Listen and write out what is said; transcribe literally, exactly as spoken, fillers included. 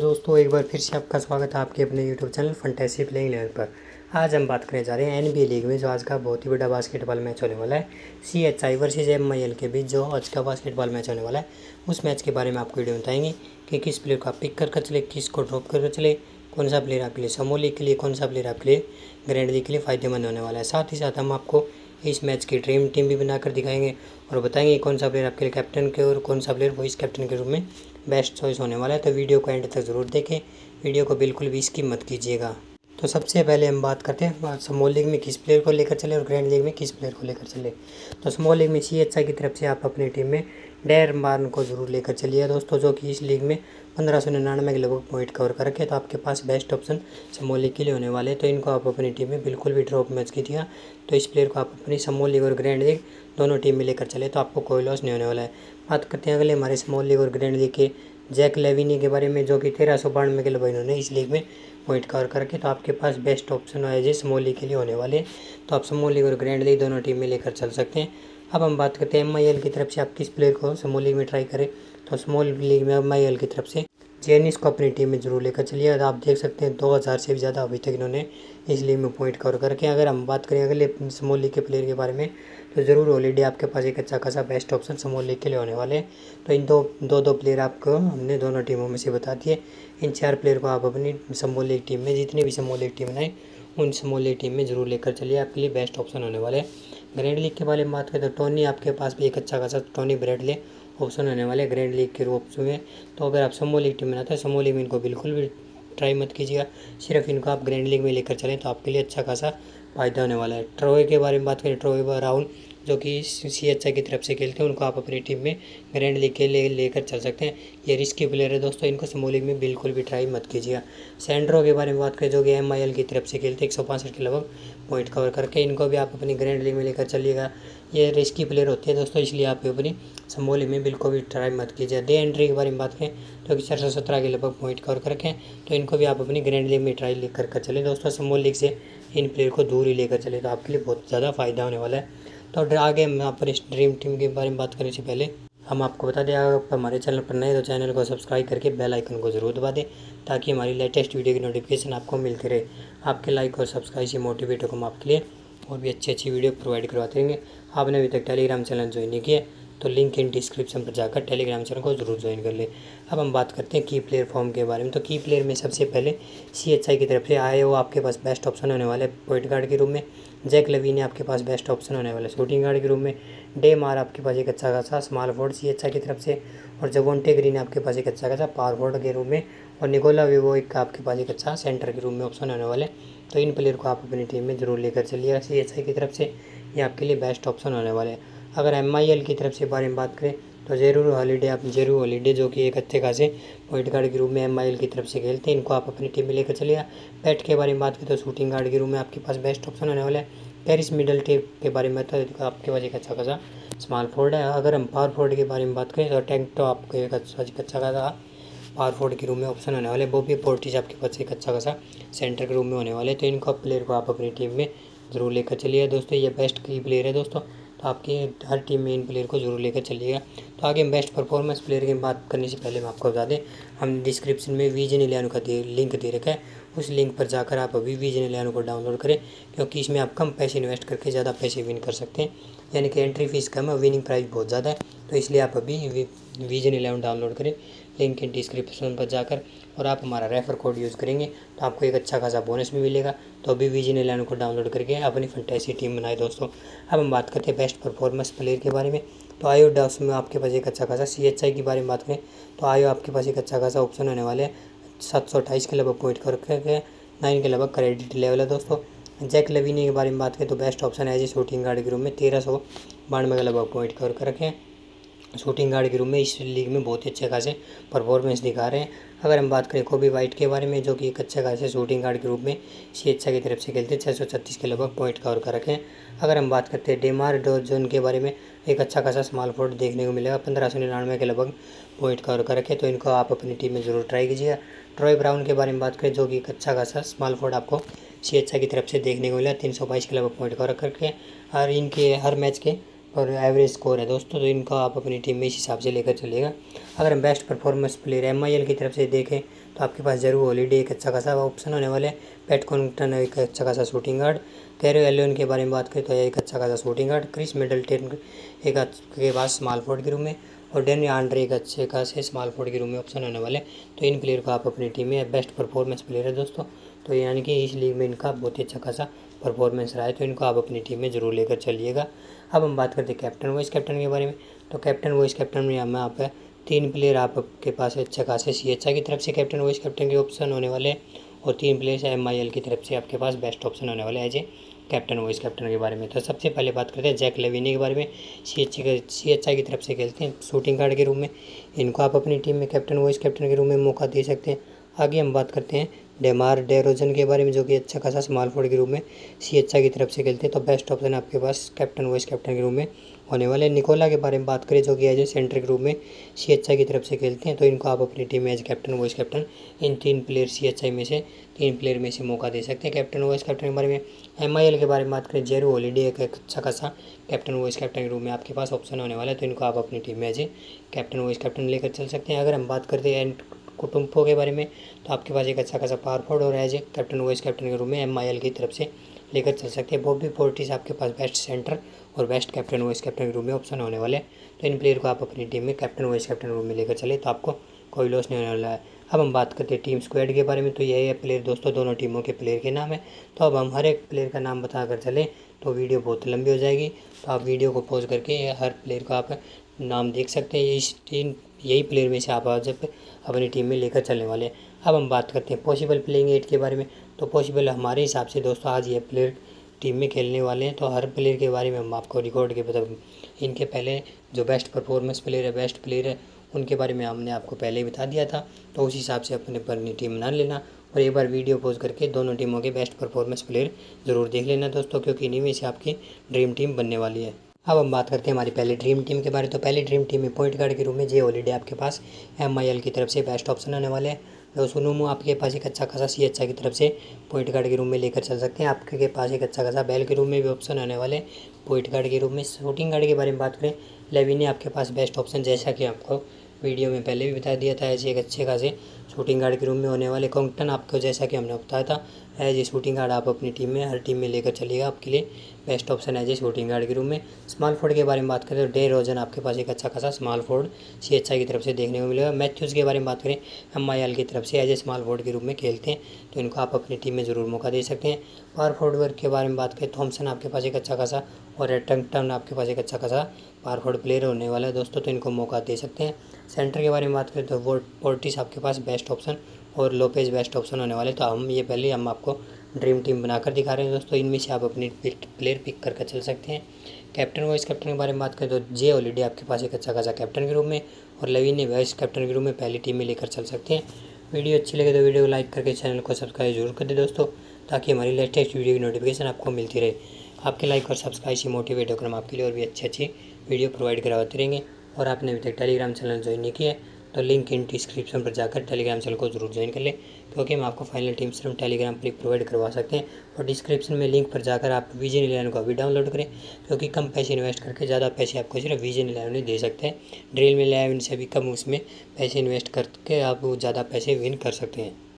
दोस्तों, एक बार फिर से आपका स्वागत है आपके अपने YouTube channel fantasy playing eleven पर। आज हम बात करने जा रहे हैं एनबीए लीग में जो आज का बहुत ही बड़ा बास्केटबॉल मैच होने वाला है, C H I versus M I L के बीच जो आज का बास्केटबॉल मैच होने वाला है। उस मैच के बारे में आपको वीडियो बताएंगे कि किस प्लेयर को आप पिक कर कर चले, किस को ड्रॉप कर कर चले, कौन सा प्लेयर आपके लिए समूह लीग के लिए, कौन सा प्लेयर आपके लिए ग्रैंड लीग के लिए फ़ायदेमंद होने वाला है। साथ ही साथ हम आपको इस मैच की ड्रीम टीम भी बनाकर दिखाएंगे और बताएंगे कौन सा प्लेयर आपके लिए कैप्टन के और कौन सा प्लेयर वाइस कैप्टन के रूप में बेस्ट चॉइस होने वाला है। तो वीडियो को एंड तक ज़रूर देखें, वीडियो को बिल्कुल भी स्किप मत कीजिएगा। तो सबसे पहले हम बात करते हैं स्मॉल लीग में किस प्लेयर को लेकर चले और ग्रैंड लीग में किस प्लेयर को लेकर चले। तो स्मॉल लीग में सी एच आई की तरफ से आप अपनी टीम में डेर मार्न को ज़रूर लेकर चलिए दोस्तों, जो कि इस लीग में पंद्रह सौ निन्यानवे के लगभग पॉइंट कवर कर रखे। तो आपके पास बेस्ट ऑप्शन स्मॉल लीग के लिए होने वाले हैं। तो इनको आप अपनी टीम में बिल्कुल भी ड्रॉप मैच कीजिएगा। तो इस प्लेयर को आप अपनी स्मॉल लीग और ग्रैंड लीग दोनों टीम में लेकर चले तो आपको कोई लॉस नहीं होने वाला है। बात करते हैं अगले हमारे स्मॉल लीग और ग्रैंड लीग के जैक लेविनी के बारे में, जो कि तेरह सौ बानवे के लगभग इन्होंने इस लीग में पॉइंट कवर करके। तो आपके पास बेस्ट ऑप्शन है जी स्मॉल लीग के लिए होने वाले, तो आप स्मॉल लीग और ग्रैंड लीग दोनों टीम में लेकर चल सकते हैं। अब हम बात करते हैं एम आई एल की तरफ से आप किस प्लेयर को स्मॉल लीग में ट्राई करें। तो स्मॉल लीग में एम आई एल की तरफ से जेनिस को अपनी टीम में जरूर लेकर चलिए। आप देख सकते हैं दो हज़ार से भी ज़्यादा अभी तक इन्होंने इस लीग में पॉइंट कवर करके। अगर हम बात करें अगले स्मॉल लीग के प्लेयर के बारे में, तो ज़रूर हॉलीडे आपके पास एक अच्छा खासा बेस्ट ऑप्शन स्मॉल लीग के लिए होने वाले हैं। तो इन दो दो दो प्लेयर आपको हमने दोनों टीमों में से बता दिए। इन चार प्लेयर को आप अपनी स्मॉल लीग टीम में, जितनी भी स्मॉल लीग टीम बनाए उन स्मॉल लीग टीम में जरूर लेकर चलिए, आपके लिए बेस्ट ऑप्शन होने वाले हैं। ग्रैंड लीग के बारे में बात करें तो टोनी आपके पास भी एक अच्छा खासा टोनी ब्रैडले ऑप्शन होने वाले ग्रैंड लीग के रूप में। तो अगर आप स्मॉल लीग टीम बनाते हैं स्मॉल लीग में इनको बिल्कुल भी ट्राई मत कीजिएगा, सिर्फ इनको आप ग्रैंड लीग में लेकर चलें तो आपके लिए अच्छा खासा फ़ायदा होने वाला है। ट्रॉय के बारे में बात करें, ट्रॉय ब्राउन जो कि सी एच आई की तरफ से खेलते हैं, उनको आप अपनी टीम में ग्रैंड लीग के लिए लेकर चल सकते हैं। ये रिस्की प्लेयर है दोस्तों, इनको स्मॉल लीग में बिल्कुल भी ट्राई मत कीजिएगा। सैंड्रो के बारे में बात करें जो कि एम आई एल की तरफ से खेलते हैं, एक सौ पाँसठ के लगभग पॉइंट कवर करके, इनको भी आप अपनी ग्रैंड लीग में लेकर चलिएगा। ये रिस्की प्लेयर होते हैं दोस्तों, इसलिए आप अपनी स्मॉल लीग में बिल्कुल भी ट्राई मत कीजिए। डे एंट्री के बारे में बात करें तो कि चार सौ सत्रह के लगभग पॉइंट कवर करके, तो इनको भी आप अपनी ग्रैंड लीग में ट्राई लेकर कर चले दोस्तों। स्मॉल लीग से इन प्लेयर को दूर ही लेकर चले तो आपके लिए बहुत ज़्यादा फ़ायदा होने वाला है। तो आगे हम यहाँ पर इस ड्रीम टीम के बारे में बात करने से पहले हम आपको बता दें, अगर आप हमारे चैनल पर नए तो चैनल को सब्सक्राइब करके बेल आइकन को ज़रूर दबा दें, ताकि हमारी लेटेस्ट वीडियो की नोटिफिकेशन आपको मिलती रहे। आपके लाइक और सब्सक्राइब से मोटिवेट होकर हम आपके लिए और भी अच्छी अच्छी वीडियो प्रोवाइड करवाते रहेंगे। आपने अभी तक टेलीग्राम चैनल ज्वाइन नहीं किया तो लिंक इन डिस्क्रिप्शन पर जाकर टेलीग्राम चैनल को जरूर ज्वाइन कर ले। अब हम बात करते हैं की प्लेयर फॉर्म के बारे में। तो की प्लेयर में सबसे पहले सी एच आई की तरफ से आए वो आपके पास बेस्ट ऑप्शन होने वाले पॉइंट गार्ड के रूप में। जैक लेविनी आपके पास बेस्ट ऑप्शन होने वाले शूटिंग गार्ड के रूप में। डे मार आपके पास एक अच्छा खासा small forward C H I की तरफ से, और जवोंटे ग्रीन आपके पास एक अच्छा खासा पावर फोर्ड के रूप में, और निकोला विवो एक आपके पास एक अच्छा सेंटर के रूप में ऑप्शन होने वाले। तो इन प्लेयर को आप अपनी टीम में जरूर लेकर चलिएगा सी एच आई की तरफ से, ये आपके लिए बेस्ट ऑप्शन होने वाले हैं। अगर एम आई एल की तरफ से बारे में बात करें तो ज़रूर हॉलीडे आप ज़रूर हॉलीडे जो कि एक अच्छे खासे पॉइंट गार्ड के रूप में एम आई एल की तरफ से खेलते हैं, इनको आप अपनी टीम में लेकर चलिएगा। पैट के बारे में बात करें तो शूटिंग गार्ड के रूप में आपके पास बेस्ट ऑप्शन होने वाला है। पेरिस मिडल टेप के बारे में तो आपके पास एक अच्छा खासा स्मॉल फोर्ड है। अगर हम पावर फोर्ड के बारे में बात करें तो टैंक तो आपको एक अच्छा अच्छा खासा पावर फोर्ड के रूम में ऑप्शन होने वाले। बॉबी पोर्टिस आपके पास एक अच्छा खासा सेंटर के रूम में होने वाले। तो इनको प्लेयर को आप अपनी टीम में ज़रूर लेकर चलिए दोस्तों, ये बेस्ट की प्लेयर है दोस्तों, तो आपकी हर टीम में इन प्लेयर को जरूर लेकर चलिएगा। तो आगे हम बेस्ट परफॉर्मेंस प्लेयर की बात करने से पहले मैं आपको बता दें, हम डिस्क्रिप्शन में विजन इलेवन का दे लिंक दे रखा है, उस लिंक पर जाकर आप अभी विजन इलेवन को डाउनलोड करें, क्योंकि इसमें आप कम पैसे इन्वेस्ट करके ज़्यादा पैसे विन कर सकते हैं। यानी कि एंट्री फीस कम है, विनिंग प्राइस बहुत ज़्यादा है, तो इसलिए आप अभी विजन इलेवन डाउनलोड करें, लिंक इन डिस्क्रिप्शन पर जाकर, और आप हमारा रेफर कोड यूज़ करेंगे तो आपको एक अच्छा खासा बोनस भी मिलेगा। तो अभी विजन इलेवन को डाउनलोड करके अपनी फंटेसी टीम बनाए दोस्तों। अब हम बात करते हैं बेस्ट परफॉर्मेंस प्लेयर के बारे में। तो आयो डाउस में आपके पास एक अच्छा खासा सी एच आई के बारे में बात करें तो आयो आपके पास एक अच्छा खासा ऑप्शन होने वाले हैं। सात सौ अट्ठाईस के लगभग पॉइंट करके नाइन के लगभग क्रेडिट लेवल है दोस्तों। जैक लेविनी के बारे में बात करें तो बेस्ट ऑप्शन है जी शूटिंग गार्ड के रूप में, तेरह सौ बानवे के लगभग पॉइंट कर कर रखे हैं। शूटिंग गार्ड के रूप में इस लीग में बहुत ही अच्छे खासे परफॉर्मेंस दिखा रहे हैं। अगर हम बात करें कोबी वाइट के बारे में, जो कि एक अच्छे खासे शूटिंग गार्ड के रूप में सी एच आई की तरफ से खेलते हैं, छः सौ छत्तीस के लगभग पॉइंट कवर कर रखे हैं। अगर हम बात करते हैं डेमार डोजन के बारे में, एक अच्छा खासा स्मॉल फोर्ड देखने को मिलेगा, पंद्रह सौ निन्यानवे के लगभग पॉइंट कवर कर रखे हैं, तो इनको आप अपनी टीम में जरूर ट्राई कीजिएगा। ट्रॉय ब्राउन के बारे में बात करें, जो कि एक अच्छा खासा स्मॉल फोर्ड आपको सी एच आई की तरफ से देखने को मिला, तीन सौ बाईस के लगभग पॉइंट कवर करके, और इनके हर मैच के और एवरेज स्कोर है दोस्तों, तो इनको आप अपनी टीम में इस हिसाब से लेकर चलिएगा। अगर हम best performance player M I L की तरफ से देखें तो आपके पास जरूर हॉलीडे एक अच्छा खासा ऑप्शन होने वाला है। पैट कॉन्टन एक अच्छा खासा शूटिंग गार्ड। कैरो एलियन के बारे में बात करें तो एक अच्छा खासा शूटिंग गार्ड। क्रिस मिडलटन एक के पास स्मॉल फोर्ड के रूम में, और डेनी आंड्रे एक अच्छे खासे स्मॉल फोर्ड के रूम में ऑप्शन होने वाले। तो इन प्लेयर को आप अपनी टीम में बेस्ट परफॉर्मेंस प्लेयर है दोस्तों, तो यानी कि इस लीग में इनका बहुत ही अच्छा खासा परफॉर्मेंस रहा है, तो इनको आप अपनी टीम में ज़रूर लेकर चलिएगा। अब हम बात करते हैं कैप्टन वाइस कैप्टन के बारे में। तो कैप्टन वाइस कैप्टन में हम यहाँ पे तीन प्लेयर आपके पास अच्छे खासे सी एच आई की तरफ से कैप्टन वाइस कैप्टन के ऑप्शन होने वाले हैं, और तीन प्लेयर एम आई एल की तरफ से आपके पास बेस्ट ऑप्शन होने वाले as a captain vice captain के बारे में। तो सबसे पहले बात करते हैं जैक लेविनी के बारे में। C H I C H I की तरफ से खेलते हैं शूटिंग गार्ड के रूम में, इनको आप अपनी टीम में कैप्टन वाइस कैप्टन के रूम में मौका दे सकते हैं। आगे हम बात करते हैं डेमार डेरोजन के बारे में, जो कि अच्छा खासा स्मॉल फोर्ड के रूम में सी एच आई की तरफ से खेलते हैं, तो बेस्ट ऑप्शन आपके पास कैप्टन वाइस कैप्टन के रूम में होने वाले। निकोला के बारे में बात करें, जो कि एज ए सेंटर के रूम में सी एच आई की तरफ से खेलते हैं, तो इनको आप अपनी टीम में एज कैप्टन वाइस कैप्टन इन तीन प्लेयर सी एच आई में से तीन प्लेयर में से मौका दे सकते हैं कैप्टन वाइस कैप्टन के बारे में। एम आई एल के बारे में बात करें, जेरू हॉलीडे एक अच्छा खासा कैप्टन वाइस कैप्टन के रूम में आपके पास ऑप्शन होने वाला है, तो इनको आप अपनी टीम में as a captain vice captain लेकर चल सकते हैं। अगर हम बात करते हैं कुटुम्बो के बारे में, तो आपके पास एक अच्छा खासा पावर फॉर्ड और as a captain vice captain के रूम में एम आई एल की तरफ से लेकर चल सकते हैं। बॉबी पोर्टिस आपके पास बेस्ट सेंटर और बेस्ट कैप्टन वाइस कैप्टन के रूम में ऑप्शन होने वाले हैं, तो इन प्लेयर को आप अपनी टीम में कैप्टन वाइस कैप्टन रूम में लेकर चले, तो आपको कोई लॉस नहीं होने वाला है। अब हम बात करते हैं टीम स्क्वाड के बारे में। तो यही है प्लेयर दोस्तों, दोनों टीमों के प्लेयर के नाम है। तो अब हम हर एक प्लेयर का नाम बता कर चलें तो वीडियो बहुत लंबी हो जाएगी, तो आप वीडियो को पॉज करके हर प्लेयर का आप नाम देख सकते हैं। इस टीम यही प्लेयर में से आप आज अपनी टीम में लेकर चलने वाले हैं। अब हम बात करते हैं पॉसिबल प्लेइंग एट के बारे में। तो पॉसिबल हमारे हिसाब से दोस्तों आज ये प्लेयर टीम में खेलने वाले हैं, तो हर प्लेयर के बारे में हम आपको रिकॉर्ड के मतलब इनके पहले जो बेस्ट परफॉर्मेंस प्लेयर है, बेस्ट प्लेयर है, उनके बारे में हमने आपको पहले ही बता दिया था, तो उस हिसाब से अपने अपनी टीम बना लेना, और एक बार वीडियो पॉज करके दोनों टीमों के बेस्ट परफॉर्मेंस प्लेयर ज़रूर देख लेना दोस्तों, क्योंकि इन्हीं में से आपकी ड्रीम टीम बनने वाली है। अब हम बात करते हैं हमारी पहली ड्रीम टीम के बारे में। तो पहली ड्रीम टीम में पॉइंट गार्ड के रूम में जे हॉलीडे आपके पास एम आई एल की तरफ से बेस्ट ऑप्शन होने वाले हैं। तो सुनोमो आपके पास एक अच्छा खासा सी एच आई की तरफ से पॉइंट गार्ड के रूम में लेकर चल सकते हैं। आपके पास एक अच्छा खासा बेल के रूम में भी ऑप्शन होने वाले पॉइंट गार्ड के रूम में। शूटिंग गार्ड के बारे में बात करें, लेविनी आपके पास बेस्ट ऑप्शन, जैसा कि आपको वीडियो में पहले भी बता दिया था, ऐसे एक अच्छे खासे शूटिंग गार्ड के रूम में होने वाले। कॉन्गटन आपको जैसा कि हमने बताया था एज ए शूटिंग गार्ड आप अपनी टीम में हर टीम में लेकर चलिएगा, आपके लिए best option as a shooting guard के रूम में। स्मॉल फोर्ड के बारे में बात करें तो डे रोजन आपके पास एक अच्छा खासा small forward C H I की तरफ से देखने को मिलेगा। मैथ्यूज़ के बारे में बात करें, एम आई एल की तरफ से एज ए स्मॉल फोर्ड के रूप में खेलते हैं, तो इनको आप अपनी टीम में ज़रूर मौका दे सकते हैं। पावर फोर्ड के बारे में बात करें, थॉमसन आपके पास एक अच्छा खासा और रेटंगटन आपके पास एक अच्छा खासा पावर फोर्ड प्लेयर होने वाला है दोस्तों, तो इनको मौका दे सकते हैं। सेंटर के बारे में बात करें तो वो पोर्टिस आपके पास बेस्ट ऑप्शन और लोपेज बेस्ट ऑप्शन होने वाले, तो हम ये पहले हम आपको ड्रीम टीम बनाकर दिखा रहे हैं दोस्तों, इनमें से आप अपनी प्लेयर पिक करके चल सकते हैं। कैप्टन वाइस कैप्टन के बारे में बात करें तो जे हॉलीडे आपके पास एक अच्छा खासा कैप्टन के रूप में, और लेविनी वाइस कैप्टन के रूप में पहली टीम में लेकर चल सकते हैं। वीडियो अच्छी लगे तो वीडियो को लाइक करके चैनल को सब्सक्राइब जरूर कर दे दोस्तों, ताकि हमारी लेटेस्ट वीडियो की नोटिफिकेशन आपको मिलती रहे। आपके लाइक और सब्सक्राइब से मोटिवेट होकर हम आपके लिए और भी अच्छी अच्छी वीडियो प्रोवाइड करवाते रहेंगे। और आपने अभी तक टेलीग्राम चैनल ज्वाइन नहीं किया है तो लिंक इन डिस्क्रिप्शन पर जाकर टेलीग्राम चैनल को जरूर ज्वाइन कर लें, क्योंकि हम आपको फाइनल टीम से हम टेलीग्राम पर प्रोवाइड करवा सकते हैं। और डिस्क्रिप्शन में लिंक पर जाकर आप विजन इलेवन को अभी डाउनलोड करें, क्योंकि कम पैसे इन्वेस्ट करके ज़्यादा पैसे आपको सिर्फ विजन इलेवन में दे सकते हैं। ड्रीम इलेवन से भी कम उसमें पैसे इन्वेस्ट करके आप ज़्यादा पैसे विन कर सकते हैं।